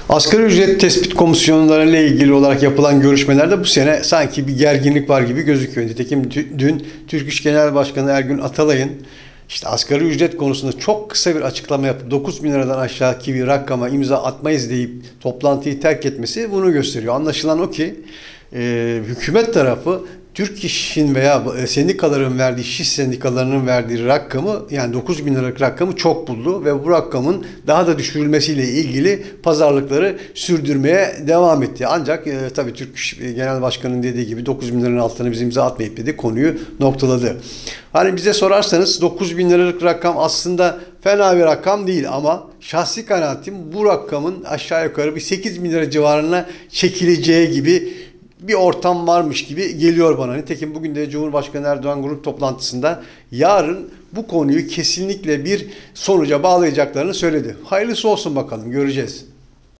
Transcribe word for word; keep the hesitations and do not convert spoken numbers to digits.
Asgari ücret tespit komisyonlarıyla ilgili olarak yapılan görüşmelerde bu sene sanki bir gerginlik var gibi gözüküyor. Nitekim dün Türk İş Genel Başkanı Ergün Atalay'ın işte asgari ücret konusunda çok kısa bir açıklama yapıp dokuz bin liradan aşağıki bir rakama imza atmayız deyip toplantıyı terk etmesi bunu gösteriyor. Anlaşılan o ki e, hükümet tarafı Türk İş'in veya sendikaların verdiği, işçi sendikalarının verdiği rakamı, yani dokuz bin liralık rakamı çok buldu ve bu rakamın daha da düşürülmesiyle ilgili pazarlıkları sürdürmeye devam etti. Ancak e, tabii Türk İş Genel Başkanı'nın dediği gibi dokuz bin liranın altına biz imza atmayıp dedi, konuyu noktaladı. Hani bize sorarsanız dokuz bin liralık rakam aslında fena bir rakam değil ama şahsi kanaatim bu rakamın aşağı yukarı bir sekiz bin lira civarına çekileceği gibi bir ortam varmış gibi geliyor bana. Nitekim bugün de Cumhurbaşkanı Erdoğan grup toplantısında yarın bu konuyu kesinlikle bir sonuca bağlayacaklarını söyledi. Hayırlısı olsun bakalım, göreceğiz.